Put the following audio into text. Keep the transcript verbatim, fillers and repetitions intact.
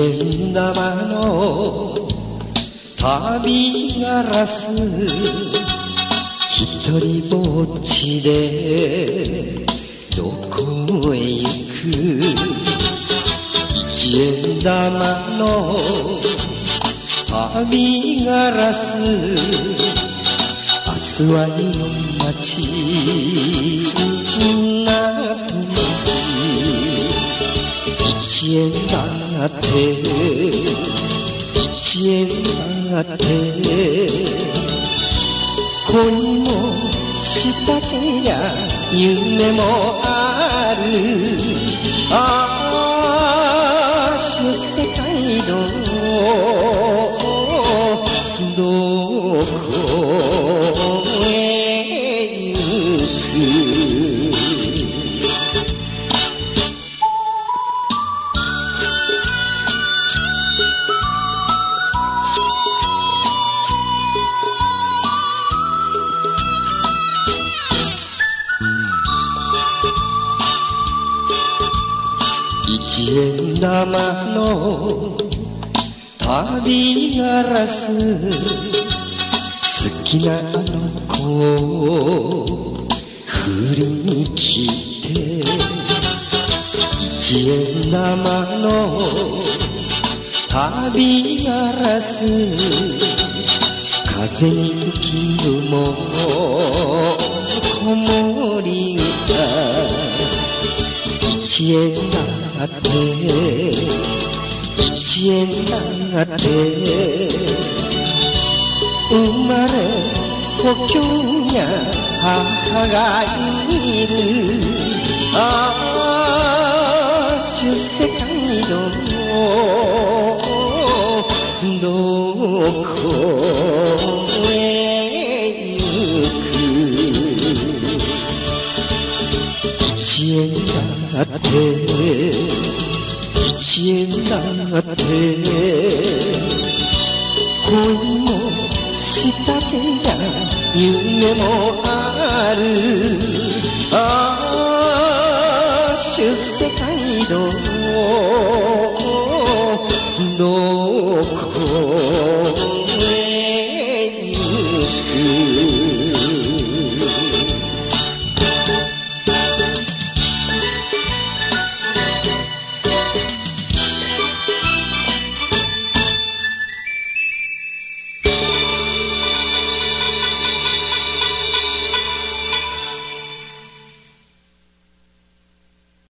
円玉の旅ガラス一人ぼっちでどこへ行く一円玉の旅ガラス明日は夜の街港町一円だって一円だって恋もしたけりゃ夢もあるああ出世街道どこへ行く一円玉の旅ガラス好きなあの子を振り切って一円玉の旅ガラス風に浮き雲子守歌一円だって一円だって生まれ故郷に母がいるああ出世街道どこへ行く一円だって一円だって恋もしたけりゃ夢もあるああ出世街道どこ